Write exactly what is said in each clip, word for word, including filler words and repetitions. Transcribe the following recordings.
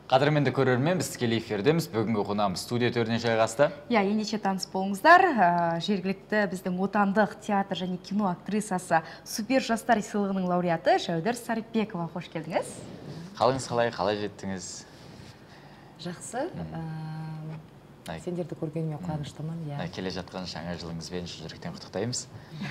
Қадірменді көрермен, біз тікелей эфирдеміз. Бүгінгі қонағымыз студия төріне жайғасты. Я, ендеше таныс болыңыздар. Жергілікті біздің отандық театр және кино актрисасы Супер жастар сыйлығының лауреаты Жәудір Сарипбекова. Қош келдіңіз. Қалыңыз қалай, қалай жеттіңіз? Жақсы. Сендерді көргеніме қуаныштымын. Келе жатқан жаңа жылыңызбен шын жүректен құттықтаймыз.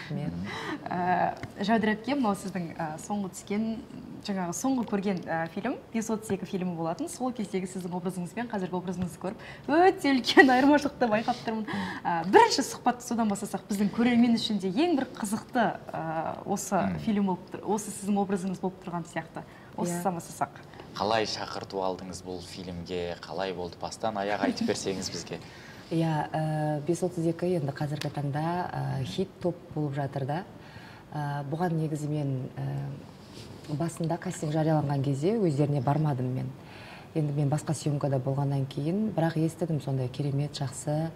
Жәудір әпке, мынау сіздің соңғы түскен, жаңағы соңғы көрген фильм, бес отыз екі фильмі болатын. Сол кездегі сіздің образыңызбен қазіргі образыңызды көріп, өте үлкен айырмашылықты байқап тұрмын. Бірінші сұхбатты содан бастасақ, біздің көрермен үшін де ең бір қызықты осы фильм болып тұр, осы сіздің образыңыз болып тұрған сияқты. Осы самасасақ. Қалай шақырту алдыңыз бұл фильмге, қалай болды, бастан аяқ айтып берсеңіз бізге? Иә, бес отыз екі енді қазіргі таңда хит топ болып жатыр да. Бұған негізі мен басында кастинг жарияланған кезде өздеріне бармадым мен. Енді мен басқа съемкада болғаннан кейін, бірақ естідім сондай керемет, жақсы,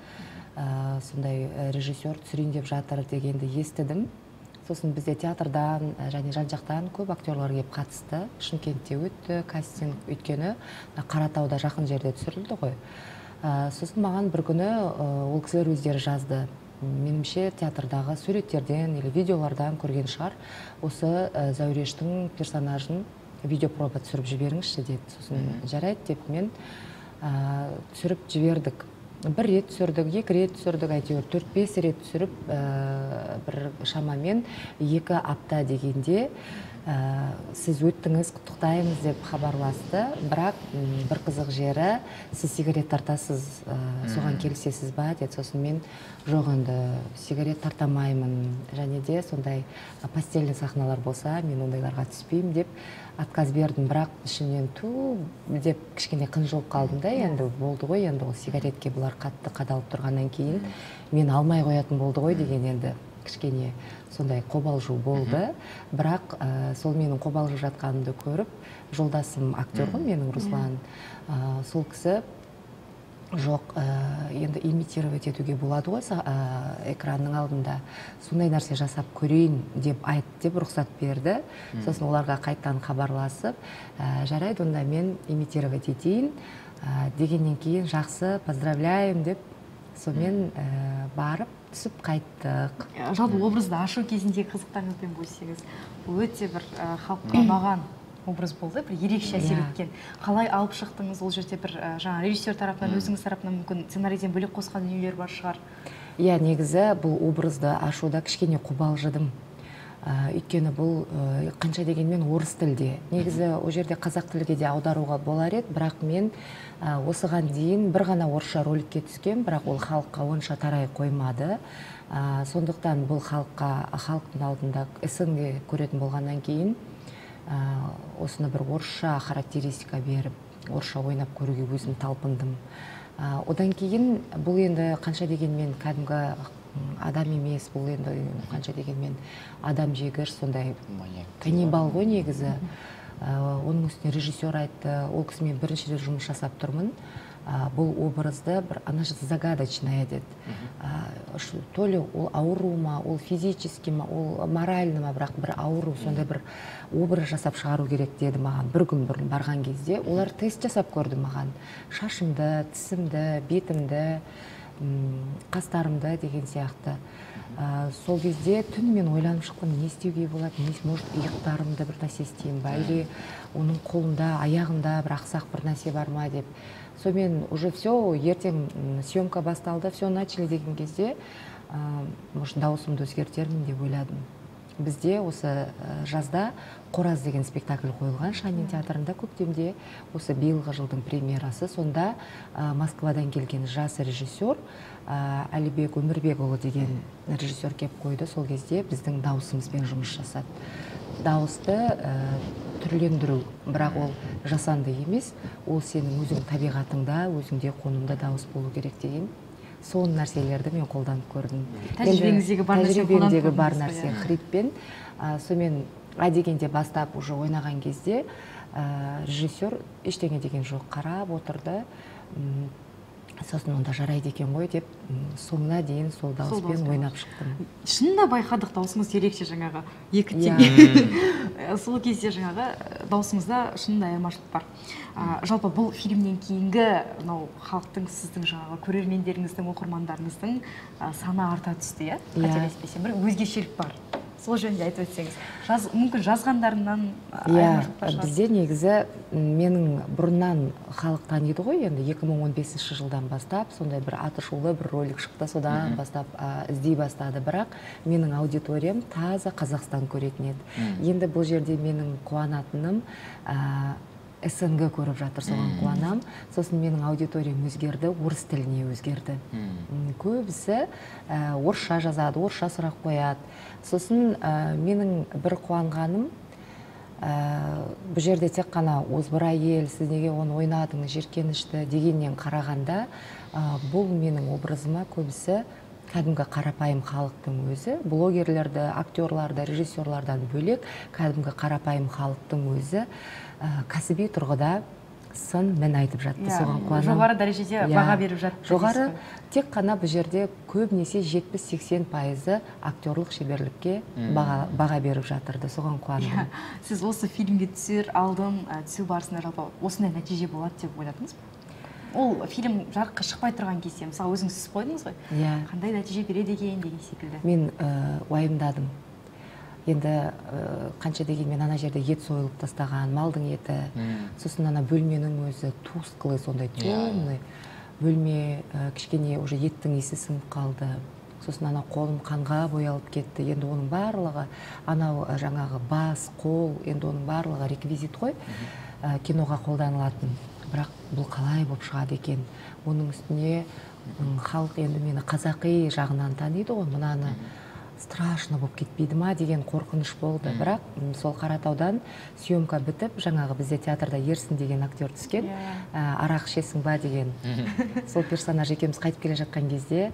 сондай режиссер түсірейін деп жатыр дегенді естідім. Сосын бізде театрдан және жан-жақтан көп актерлар келіп қатысты. Шымкентте өтті кастинг, өйткені Қаратауда жақын жерде түсірілді ғой. Сосын маған бір күні ол кісілер өздері жазды. Менімше театрдағы суреттерден или видеолардан көрген шығар. Осы Зәурештің персонажын видеопроба түсіріп жіберіңізші деді. Сосын жарайды деп мен түсіріп жібердік. Бір рет түсірдік, екі рет түсірдік, әйтеуір төрт бес рет түсіріп, бір шамамен екі апта дегенде сіз өттіңіз, құттықтаймыз деп хабарласты. Бірақ бір қызық жері, сіз сигарет тартасыз, соған келісесіз ба деді. Сосын мен жоқ енді сигарет тартамаймын, және де сондай постельный сахналар болса, мен ондайларға түспеймін деп отказ бердім. Бірақ ішімнен ту деп кішкене қынжылып қалдым да, енді болды ғой, енді ол сигаретке бұлар қатты қадалып тұрғаннан кейін мен алмай қоятын болды ғой деген енді кішкене сондай қобалжу болды. Бірақ сол менің қобалжып жатқанымды көріп, жолдасым актер ғой менің, Руслан, сол кісі жоқ, енді имитировать етуге болады ғой экранның алдында, сондай нәрсе жасап көрейін деп айтты, деп рұқсат берді. Сосын оларға қайттан хабарласып, жарайды, онда мен имитировать етейін дегеннен кейін жақсы, поздравляем деп сонымен барып түсіп қайттық. Жалпы образды ашу кезіндегі қызықтарыңызбен бөліссеңіз, өте бір халыққа ұнаған образ болды, бір ерекше әсер еткен. Қалай алып шықтыңыз, ол жерде бір жаңа режиссер тарапынан, өзіңіз тарапынан мүмкін сценарийден бөлек қосқан дүниелер бар шығар? Иә, негізі бұл образды ашуда кішкене қобалжыдым. Өйткені бұл қанша дегенмен орыс тілде. Негізі ол жерде қазақ тілге де аударуға болар еді, бірақ мен осыған дейін бір ғана орысша роликке түскен, бірақ ол халыққа онша тарай қоймады. Сондықтан бұл халыққа, халықтың алдында СНГ көретін болғаннан кейін осыны бір орысша характеристика беріп, орысша ойнап көруге өзім талпындым. Одан кейін бұл енді қанша дегенмен кәдімгі адам емес, бұл енді қанша дегенмен адам жегіш, сондай каннибал ғой негізі. Оның үстіне режиссер айтты, ол кісімен бірінші рет жұмыс жасап тұрмын. Бұл образды бір она же загадочная деді. То ли ол ауру ма, ол физически ма, ол морально ма, бірақ бір ауру, сондай бір образ жасап шығару керек деді маған. Бір күн бұрын барған кезде олар тест жасап көрді маған. Шашымды, тісімді, бетімді, қастарымды деген сияқты. Сол кезде түн мен ойланып шықтым, не істеуге болады, может иықтарымды бір нәрсе істеймін ба, или оның қолында, аяғында бір ақсақ бір нәрсе бар ма деп. Сонымен уже все, ертең съемка басталды, все начали деген кезде, может дауысымды өзгертермін деп ойладым. Бізде осы жазда Қораз деген спектакль қойылған Шанин театрында көктемде, осы биылғы жылдың премьерасы. Сонда Москвадан келген жас режиссер Әлібек Өмірбекұлы деген режиссер кеп қойды. Сол кезде біздің дауысымызбен жұмыс жасады. Дауысты түрлендіру, бірақ ол жасанды емес, ол сенің өзің табиғатыңда, өзіңде қонымда дауыс болу керек деген. Сол нәрселерді мен қолданып көрдім. Тәжірибеңіздегі бар нәрсе хриппен. Сонымен А дегенде бастап уже ойнаған кезде режиссер ештеңе деген жоқ, қарап отырды. сосын онда жарайды екен ғой деп соңына дейін сол дауыспен ойнап шықтым. Шынында байқадық, дауысыңыз ерекше жаңағы екі теңге. Сол кезде жаңағы дауысыңызда шынында айырмашылық бар. Жалпы бұл фильмнен кейінгі халықтың, сіздің жаңағы көрермендеріңіздің, оқырмандарыңыздың саны арта түсті, иә? Қателеспесем, бір өзгешелік бар. Сол жөнінде айтып өтсеңіз, мүмкін жазғандарынан айырмашылықтар шығар? Бізде негізі менің бұрыннан халық таниды ғой, енді екі мың он бесінші жылдан бастап сондай бір атышулы бір ролик шықты, содан бастап іздей бастады, бірақ менің аудиториям таза Қазақстан көретін еді. Енді бұл жерде менің қуанатыным СНГ көріп жатыр, соған қуанам. Сосын менің аудиториям өзгерді, орыс тіліне өзгерді. Көбісі орысша жазады, орысша сұрақ қояды. Сосын менің бір қуанғаным, бұл жерде тек қана озбыр әйел, сіз неге оны ойнадыңыз, жеркенішті дегеннен қарағанда, бұл менің образыма көбісі кәдімгі қарапайым халықтың өзі, блогерлерді, актерларды, режиссерлардан бөлек, кәдімгі қарапайым халықтың өзі кәсіби тұрғыда сын мін айтып жатты, соған қуанам. Жоғары дәрежеде баға беріп жатты. Жоғары, тек қана бұл жерде көбінесе жетпіс сексен пайызы актерлық шеберлікке баға беріп жатырды, соған қуанам. Сіз осы фильмге түсер алдын, түсу барысында жалпы осындай нәтиже болады деп ойладыңыз ба? Ол фильм жарыққа шықпай тұрған кезде, мысалы өзіңіз сіз қойдыңыз ғой, қандай нәтиже береді екен деген секілді? Мен уайымдадым. Енді қанша дегенмен ана жерде ет сойылып тастаған, малдың еті, сосын ана бөлменің өзі тусклый, сондай темный бөлме, кішкене уже еттің иісі сіңіп қалды. Сосын ана қолым қанға боялып кетті. Енді оның барлығы, анау жаңағы бас, қол, енді оның барлығы реквизит қой, киноға қолданылатын. Бірақ бұл қалай болып шығады екен? Оның үстіне халық енді мені қазақи жағынан таниды ғой, мынаны страшно болып кетпейді ма деген қорқыныш болды. Бірақ сол Қаратаудан съемка бітіп, жаңағы бізде театрда Ерсін деген актер түскен, арақ ішесің ба деген. Сол персонаж екеуміз қайтып келе жатқан кезде,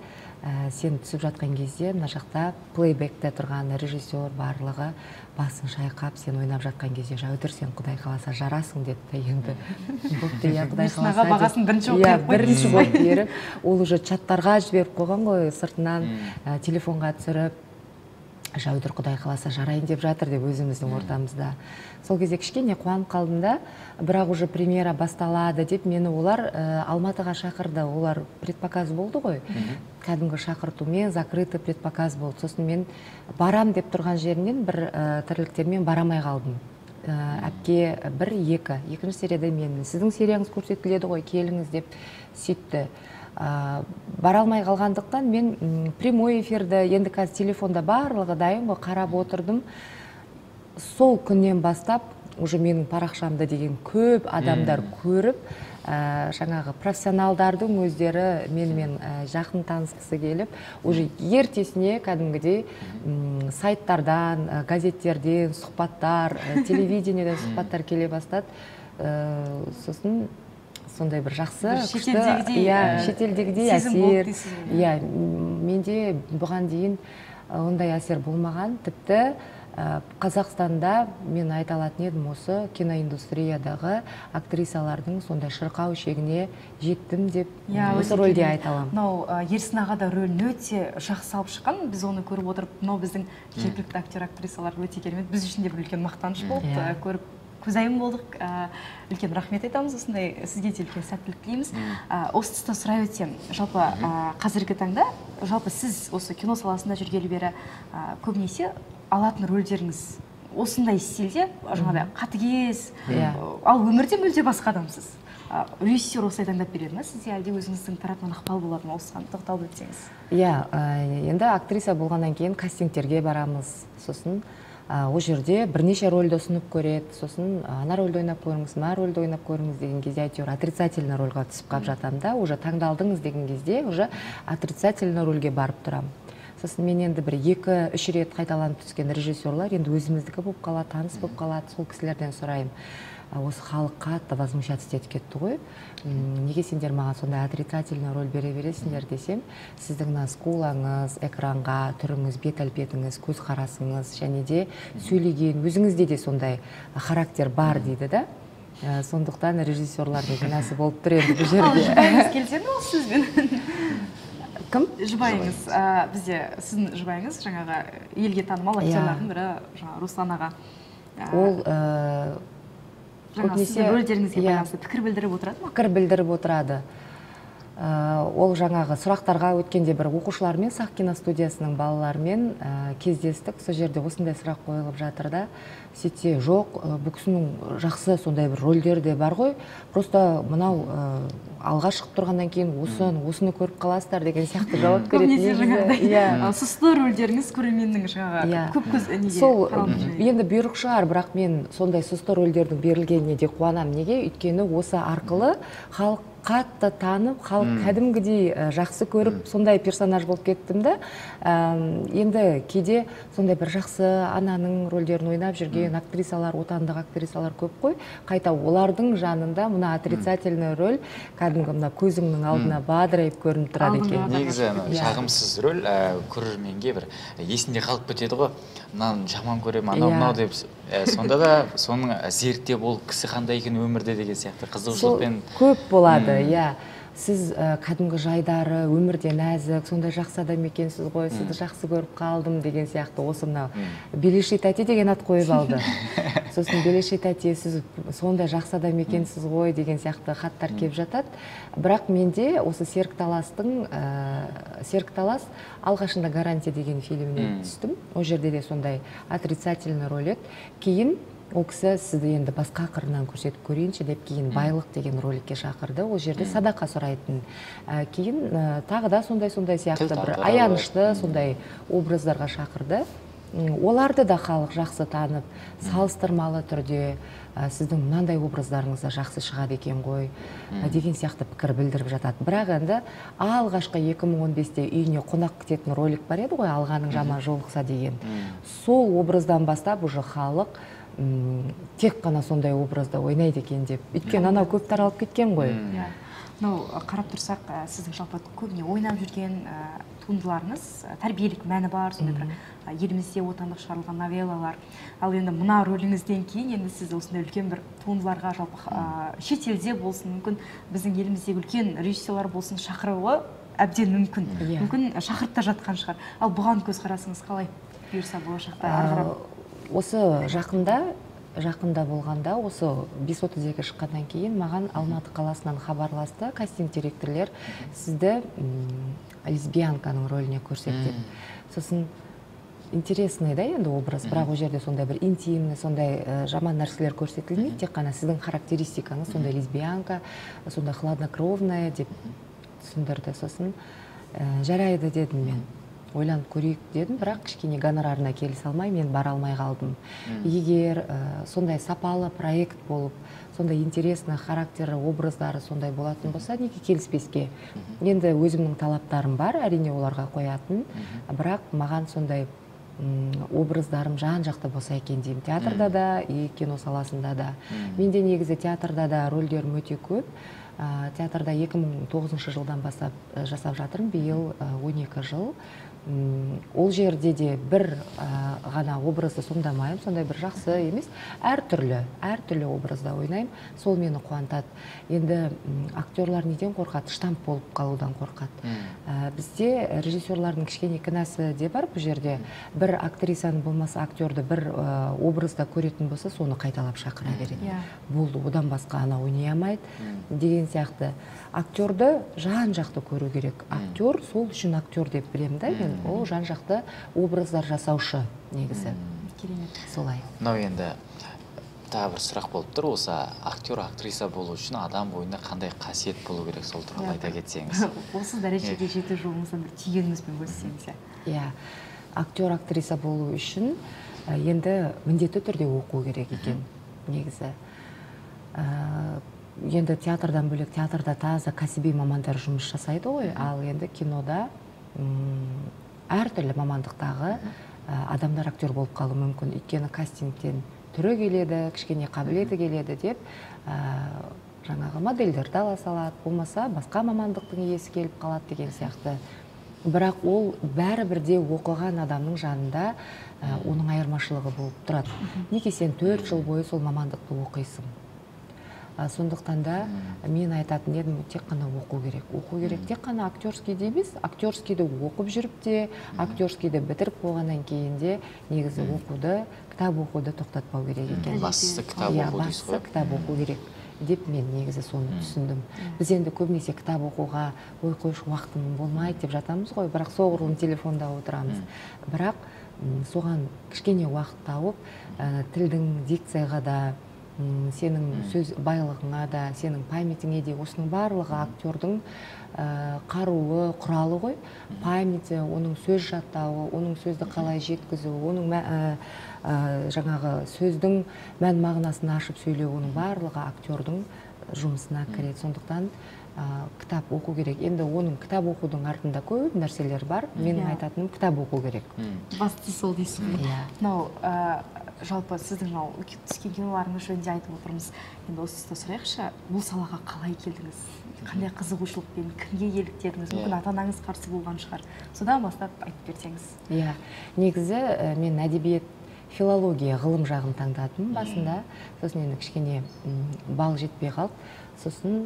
сен түсіп жатқан кезде, мына жақта плейбекте тұрған режиссер барлығы басын шайқап, сен ойнап жатқан кезде, Жәудір, сен Құдай қаласа жарасың деді. Енді бұлтты, я Құдай қаласа деп. Бағасын бірінші болып беріп қойды. Бірінші болып беріп, ол уже чаттарға жіберіп қойған ғой, сыртынан телефонға түсіріп, Жәудір, Құдай қаласа жарайын деп жатыр деп өзіміздің ортамызда. Сол кезде кішкене қуанып қалдым да, бірақ уже премьера басталады деп мені олар Алматыға шақырды. Олар предпоказ болды ғой. Кәдімгі шақыртумен закрытый предпоказ болды. Сосын мен барам деп тұрған жерінен бір тірліктермен барамай қалдым. Әпке бір, екі. Екінші серияда мен сіздің серияңыз көрсетіледі ғой, келіңіз деп сөйтті. Бара алмай қалғандықтан мен прямой эфирді, енді қазір телефонда барлығы дайын ғой, қарап отырдым. Сол күннен бастап уже менің парақшамды деген көп адамдар көріп, жаңағы профессионалдардың өздері менімен жақын танысқысы келіп, уже ертесіне кәдімгідей сайттардан, газеттерден сұхбаттар, телевидениеден сұхбаттар келе бастады. Сосын сондай бір жақсы, шетелдегідей әсер. Менде бұған дейін ондай әсер болмаған. Тіпті Қазақстанда мен айта алатын едім, осы киноиндустриядағы актрисалардың сондай шырқау шегіне жеттім деп осы рөлде айта аламын. Мынау Ерсін аға да рөлін өте жақсы алып шыққан. Біз оны көріп отырып, мынау біздің жергілікті актер актрисалар өте керемет. Біз үшін де бір үлкен мақтаныш болды. Көріп көзайым болдық. Үлкен рахмет айтамыз, осындай сізге де үлкен сәттілік тілейміз. Осы тұста сұрай өтсем, жалпы қазіргі таңда, жалпы сіз осы кино саласында жүргелі бері көбінесе алатын рөлдеріңіз осындай стильде, жаңағыдай қатыгез, ал өмірде мүлде басқа адамсыз. Режиссер осылай таңдап береді ме сізге, әлде өзіңіздің тарапынан ықпал болады ма? Осыған тоқталып өтсеңіз. Иә, енді актриса болғаннан кейін кастингтерге барамыз, сосын ол жерде бірнеше рөлді ұсынып көреді, сосын ана рөлді ойнап көріңіз, мына рөлді ойнап көріңіз деген кезде әйтеуір отрицательный рөлға түсіп қалып жатам да, уже таңдалдыңыз деген кезде уже отрицательный рөлге барып тұрам. Сосын мен енді бір екі үш рет қайталанып түскен режиссерлар енді өзіміздікі болып қалады, таныс болып қалады, сол кісілерден сұрайым. Осы халық қатты возмущаться етіп кетті ғой. Неге сендер маған сондай отрицательный роль бере бересіңдер десем, сіздің скулаңыз, экранға түріңіз, бет әлпетіңіз, көз қарасыңыз, және де сөйлеген өзіңізде де сондай характер бар дейді да. Сондықтан режиссерлардың кінәсі болып тұр енді бұл Ал жерде. жұбайыңыз келіседі ме осы сөзбен? Кім? Жұбайыңыз, ә, бізде сіздің жұбайыңыз жаңағы елге танымал актерлардың бірі жаңағы Руслан аға. Ә, Ол ә, жаңағы сіздің көбінесе- рөлдеріңізге иә, байланысты пікір білдіріп отырады ма? пікір білдіріп отырады. Ә, Ол жаңағы сұрақтарға өткенде бір оқушылармен, Сақ киностудиясының балаларымен ә, кездестік. Сол жерде осындай сұрақ қойылып жатыр да. Сөйтсе, жоқ, ә, бұл кісінің жақсы сондай бір рөлдері де бар ғой. Просто мынау ә, алға шығып тұрғаннан кейін осыны, осыны көріп қаласыздар деген сияқты жауап береді. Көбінесе негізі. жаңағыдай Иә. ә, сұсты рөлдеріңіз көрерменнің жаңағы Иә. көп көз неге Сол қаралып жүр. енді бұйрық шығар, бірақ мен сондай сұсты рөлдердің берілгеніне де қуанамын. Неге? Өйткені осы арқылы халық қатты танып, халық кәдімгідей ә, жақсы көріп, сондай персонаж болып кеттім да. Ә, Енді кейде сондай бір жақсы ананың рөлдерін ойнап жүрген актрисалар, отандық актрисалар көп қой. Қайта олардың жанында мына отрицательный рөл кәдімгі мына көзіңнің алдына бадырайып көрініп тұрады Алдыңғы екен. адамға. Негізі ана Иә. жағымсыз рөл ә, көрерменге бір есінде қалып кетеді ғой. Мынаны жаман көремін, анау Иә. мынау деп. Ә, Сонда да соның зерттеп ол кісі қандай екен өмірде деген сияқты Сол қызығушылықпен. көп болады, иә. Сіз ә, кәдімгі жайдары, өмірде нәзік, сондай жақсы адам екенсіз ғой, сізді жақсы көріп қалдым деген сияқты. Осы мынау Белеши тәте деген ат қойып алды. Сосын Белеши тәте, сіз сондай жақсы адам екенсіз ғой деген сияқты хаттар келіп жатады. Бірақ менде осы Серік Таластың, ә, Серік Талас алғашында гарантия деген фильміне түстім. Ол жерде де сондай отрицательный рөл еді. Кейін ол кісі сізді енді басқа қырынан көрсетіп көрейінші деп кейін байлық деген роликке шақырды. Ол жерде садақа сұрайтын. Ә, Кейін ә, тағы да сондай-сондай сияқты Тіл бір тағдыры аянышты сондай образдарға шақырды. М, Оларды да халық жақсы танып, салыстырмалы түрде ә, сіздің мынандай образдарыңыз да жақсы шығады екен ғой ә, деген сияқты пікір білдіріп жатады. Бірақ енді алғашқы екі мың он бесте үйіне қонақ күтетін ролик бар еді ғой, алғаның жаман жолықса деген. Сол образдан бастап уже халық м, тек қана сондай образда ойнайды екен деп. Өйткені анау көп таралып кеткен ғой. Иә. Мынау қарап тұрсақ, ә, сіздің жалпы көбіне ойнап жүрген ә, туындыларыңыз ә, тәрбиелік мәні бар, сондай бір ә, елімізде отандық шығарылған новеллалар. Ал енді мына рөліңізден кейін енді сіз осындай үлкен бір туындыларға жалпы ә, шетелде болсын, мүмкін біздің еліміздегі үлкен режиссерлар болсын шақыруы әбден мүмкін. Иә. Мүмкін шақырып та жатқан шығар. Ал бұған көзқарасыңыз қалай? Бұйырса болашақта ары қарап. Осы жақында жақында болғанда, осы бес отыз екі шыққаннан кейін маған Алматы қаласынан хабарласты кастинг директорлер, сізді м, лесбиянканың рөліне көрсетіп. Сосын интересный да енді образ, бірақ ол жерде сондай бір интимный, сондай ә, жаман нәрселер көрсетілмейді, тек қана сіздің характеристикаңыз сондай лесбиянка, сондай хладнокровная деп түсіндірді. Сосын ә, жарайды дедім мен. Ойланып көрейік дедім, бірақ кішкене гонорарына келісе алмай, мен бара алмай қалдым. Егер ә, сондай сапалы проект болып, сондай интересный характері, образдары сондай болатын болса, неге келіспеске? Енді өзімнің талаптарым бар, әрине оларға қоятын, бірақ маған сондай м, образдарым жан-жақты болса екен деймін. Театрда да, и кино саласында да. Менде негізі театрда да рөлдерім өте көп. Ә, Театрда екі мың тоғызыншы жылдан бастап ә, жасап жатырмын, биыл ә, он екі жыл. М, Ол жерде де бір ә, ғана образды сомдамаймын, сондай бір жақсы емес, әртүрлі, әртүрлі образда ойнаймын, сол мені қуантады. Енді м, актерлар неден қорқады? Штамп болып қалудан қорқады. Ә, Бізде режиссерлардың кішкене кінәсі де бар бұл жерде. Бір актрисаны болмаса актерді бір ә, образда көретін болса, соны қайталап шақыра береді. Иә. Болды, одан басқа ана ойнай алмайды деген сияқты. Актерді жан-жақты көру керек. Актер сол үшін актер деп білемін да, мен ол жан-жақты образдар жасаушы негізі. Керемет. Солай. Мынау енді тағы бір сұрақ болып тұр, осы актер, актриса болу үшін адам бойында қандай қасиет болу керек, сол туралы айта кетсеңіз. Осы дәрежеге жету жолыңыздан бір түйгеніңізбен бөліссеңіз. Иә, актер, актриса болу үшін ә, енді міндетті түрде оқу керек екен негізі. Ә, Енді театрдан бөлек, театрда таза кәсіби мамандар жұмыс жасайды ғой, ал енді кинода м, әртүрлі мамандықтағы ә, адамдар актер болып қалуы мүмкін. Өйткені кастингтен түрі келеді, кішкене қабілеті келеді деп ә, жаңағы модельдерді ала салады, болмаса басқа мамандықтың иесі келіп қалады деген сияқты. Бірақ ол бәрібірде оқыған адамның жанында ә, оның айырмашылығы болып тұрады. Неге сен төрт жыл бойы сол мамандықты оқисың? Сондықтан да мен айтатын едім, тек қана оқу керек. Оқу керек. Тек қана актерскийде емес, актерскийді оқып жүріп те, актерскийді бітіріп болғаннан кейін де негізі оқуды, кітап оқуды тоқтатпау керек екен. Бастысы кітап оқу дейсіз ғой. Бастысы кітап оқу керек деп мен негізі соны түсіндім. Біз енді көбінесе кітап оқуға ой қойшы уақытым болмайды деп жатамыз ғой, бірақ соғұрлым телефонда отырамыз. Бірақ соған кішкене уақыт тауып, тілдің дикцияға да, сенің сөз байлығыңа да, сенің памятіңе де, осының барлығы актердің қаруы, құралы ғой. Памяті, оның сөз жаттауы, оның сөзді қалай жеткізу, оның жаңағы сөздің мән мағынасын ашып сөйлеу, оның барлығы актердің жұмысына кіреді. Сондықтан кітап оқу керек. Енді оның кітап оқудың артында көп нәрселер бар. Менің айтатыным кітап оқу керек. Басты сол дейсіз ғой. Мынау жалпы сіздің мынау түскен киноларыңыз жөнінде айтып отырмыз. Енді осы тұста сұрайықшы, бұл салаға қалай келдіңіз? Қандай қызығушылықпен, кімге еліктедіңіз? Мүмкін ата-анаңыз қарсы болған шығар. Содан бастап айтып берсеңіз. Иә, негізі мен әдебиет, филология, ғылым жағын таңдадым басында. Сосын енді кішкене бал жетпей қалды. Сосын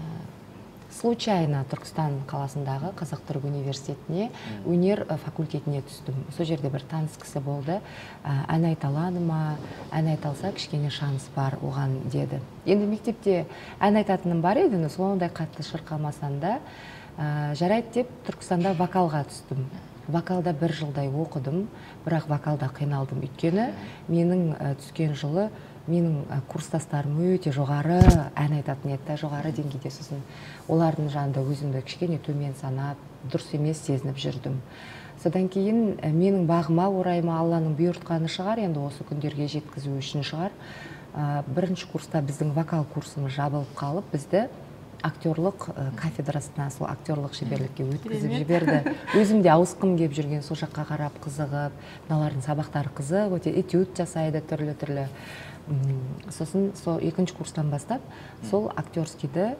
случайно Түркістан қаласындағы Қазақ-Түрік университетіне өнер факультетіне түстім. Сол жерде бір таныс кісі болды. Ән айта алады ма, ән айта алса кішкене шанс бар оған деді. Енді мектепте ән айтатыным бар еді, сондай қатты шырқамасам да, жарайды деп Түркістанда вокалға түстім. Вокалда бір жылдай оқыдым, бірақ вокалда қиналдым. Өйткені менің түскен жылы менің курстастарым өте жоғары ән айтатын еді, жоғары деңгейде. Сосын олардың жанында өзімді кішкене төмен санап, дұрыс емес сезініп жүрдім. Содан кейін менің бағыма орайма Алланың бұйыртқаны шығар, енді осы күндерге жеткізу үшін шығар. Бірінші курста біздің вокал курсымыз жабылып қалып, бізді актерлық кафедрасына, сол актерлық шеберлікке өткізіп жіберді. Өзім де ауысқым келіп жүрген, сол жаққа қарап қызығып, мыналардың сабақтары қызық, өте этюд жасайды түрлі-түрлі. Сосын сол екінші курстан бастап сол актерскийді,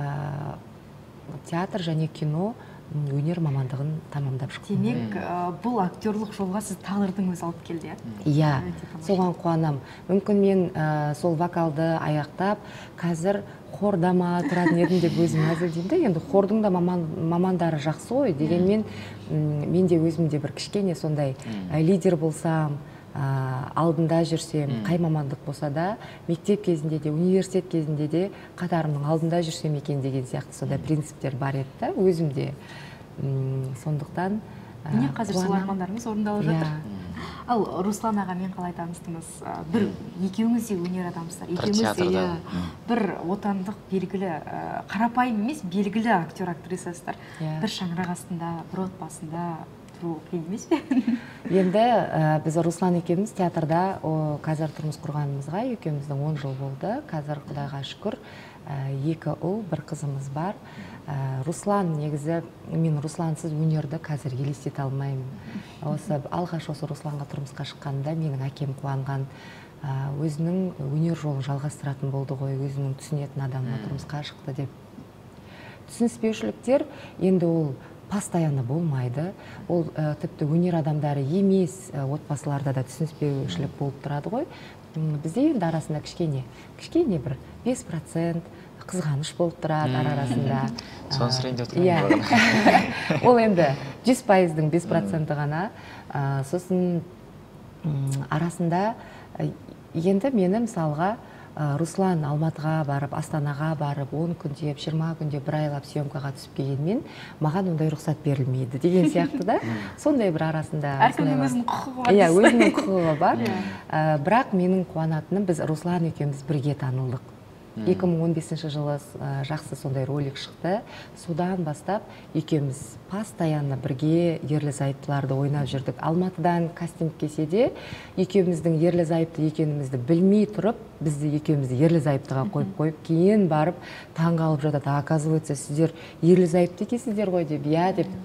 театр және кино өнер мамандығын тамамдап шықтым. Демек, бұл актерлық жолға сіз тағдырдың өзі алып келді. Иә, соған қуанам. Мүмкін мен сол вокалды аяқтап, қазір хордама тұратын едім деп өзім әзілдеймін. Енді хордың да мамандары жақсы ғой, дегенмен мен де өзімде бір кішкене сондай лидер болсам, алдында жүрсем, қай мамандық болса да, мектеп кезінде де, университет кезінде де қатарымның алдында жүрсем екен деген сияқты сондай принциптер бар еді, өзімде. Сондықтан міне қазір сол армандарыңыз орындалып жатыр. Ал Руслан ағамен қалай таныстыңыз? Бір екеуіңіз де өнер адамсыздар. Екеуіңіз бір отандық белгілі, қарапайым емес, белгілі актер актрисасыздар. Бір шаңырақ астында, бір отбасында қиын емес пе? Енді біз Руслан екеуміз театрда қазір тұрмыс құрғанымызға екеуміздің он жыл болды. Қазір Құдайға шүкір екі ұл, бір қызымыз бар. Руслан негізі, мен Руслансыз өнерді қазір елестете алмаймын. Осы алғаш осы Русланға тұрмысқа шыққанда менің әкем қуанған, өзінің өнер жолын жалғастыратын болды ғой, өзінің түсінетін адамға тұрмысқа шықты деп. Түсініспеушіліктер енді ол постоянно болмайды. Ол тіпті өнер адамдары емес отбасыларда да түсініспеушілік болып тұрады ғой. Бізде енді арасында кішкене, кішкене бір бес процент қызғаныш болып тұрады арасында. Соны сұрайын деп отырмын. Ол енді жүз пайыздың бес проценті ғана. Сосын арасында енді мені мысалға Руслан Алматыға барып, Астанаға барып, он күндеп, жиырма күнде бір айлап съемкаға түсіп келгенмен, маған ондай рұқсат берілмейді деген сияқты да. Сондай бір арасында әркімнің өзінің құқығы бар. Иә, өзінің құқығы бар. Бірақ менің қуанатыным, біз Руслан екеуміз бірге танылдық. екі мың он бесінші жылы жақсы сондай ролик шықты. Содан бастап екеуміз постоянно бірге ерлі-зайыптыларды ойнап жүрдік. Алматыдан кастинг келсе де, екеуміздің ерлі-зайыпты екенімізді білмей тұрып, бізді екеумізді ерлі-зайыптыға қойып-қойып, кейін барып таң қалып жатады. Оказывается, сіздер ерлі-зайыпты екенсіздер ғой деп, иә деп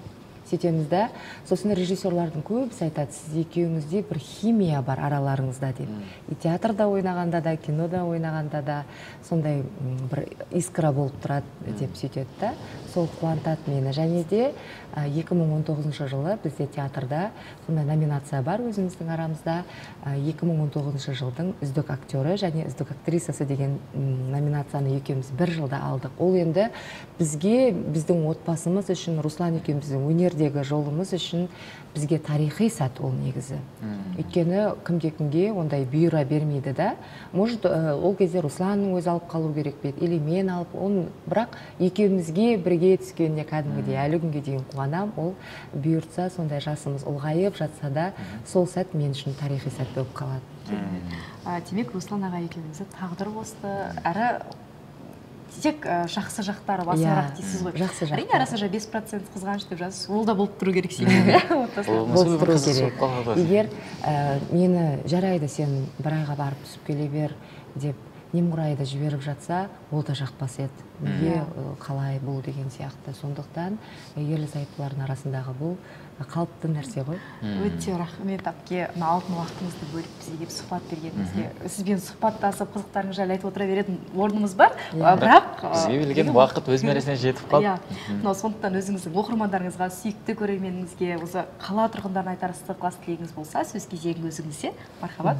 сөйтеміз да, сосын режиссерлардың көбісі айтады, сіз екеуіңізде бір химия бар араларыңызда деп. И театрда ойнағанда да, кинода ойнағанда да сондай бір искра болып тұрады деп сөйтеді да. Сол қуантады мені. Және де екі мың он тоғызыншы жылы бізде театрда сондай номинация бар өзіміздің арамызда. екі мың он тоғызыншы жылдың үздік актері және үздік актрисасы деген номинацияны екеуміз бір жылда алдық. Ол енді бізге, біздің отбасымыз үшін, Руслан екеуміздің өнердегі жолымыз үшін бізге тарихи сәт ол негізі. Өйткені кімде-кімге ондай бұйыра бермейді да. Может, ол кезде Русланның өзі алып қалу керек пе, или мен алып, оны бірақ екеумізге бірге түскеніне кәдімгідей әлі күнге дейін қуанам. Ол бұйыртса, сондай жасымыз ұлғайып жатса да, сол сәт мен үшін тарихи сәт болып қалады. Демек, Руслан аға екеумізді тағдыр қосты, әрі тек жақсы жақтары басырақ дейсіз ғой. Жақсы жақтары. Әрине, арасында бес процент қызғаныш деп жазсыз, ол да болып тұру керек секілді. Болып тұру керек. Егер мені жарайды сен бір айға барып түсіп келе бер деп немұрайды жіберіп жатса, ол да жақпас еді. Неге қалай бұл деген сияқты. Сондықтан ерлі-зайыптылардың арасындағы бұл қалыпты нәрсе ғой. Өте рахмет әпке, алтын уақытыңызды бөліп бізге деп сұхбат бергеніңізге. Сізбен сұхбаттасып қызықтарыңыз жайлы айтып отыра беретін орнымыз бар, бірақ бізге берілген уақыт өз мәресіне жетіп қалды. Сондықтан өзіңіздің оқырмандарыңызға, сүйікті көрерменіңізге, осы қала тұрғындарына айтар ыстық-ықылас тілегіңіз болса, сөз кезегін өзіңізде. Мархабат.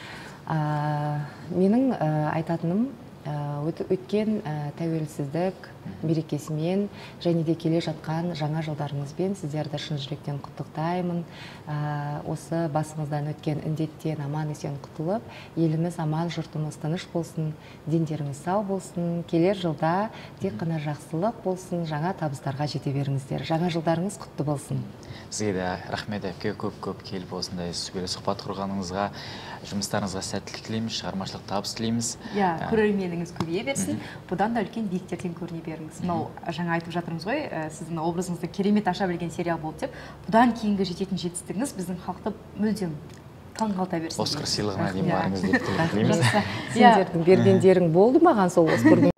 Менің айтатыным өткен тәуелсіздік мерекесімен және де келе жатқан жаңа жылдарыңызбен сіздерді шын жүректен құттықтаймын. Осы басымыздан өткен індеттен аман есен құтылып, еліміз аман, жұртымыз тыныш болсын, дендеріңіз сау болсын, келер жылда тек қана жақсылық болсын, жаңа табыстарға жете беріңіздер. Жаңа жылдарыңыз құтты болсын. Сізге де рахмет әпке, көп-көп келіп осындай сүбелі сұхбат құрғаныңызға, жұмыстарыңызға сәттілік тілейміз, шығармашылық табыс тілейміз. Көрерменіңіз көбейе берсін, бұдан да үлкен биіктерден көріне беріңіз. Мынау жаңа айтып жатырмыз ғой, сіздің образыңызды керемет аша білген сериал болды деп, бұдан кейінгі жететін жетістігіңіз біздің халықты мүлдем таңғалта берсін. Оскар сыйлығына дейін барыңыз деп тілейміз. Сендердің бергендерің болды маған сол Оскар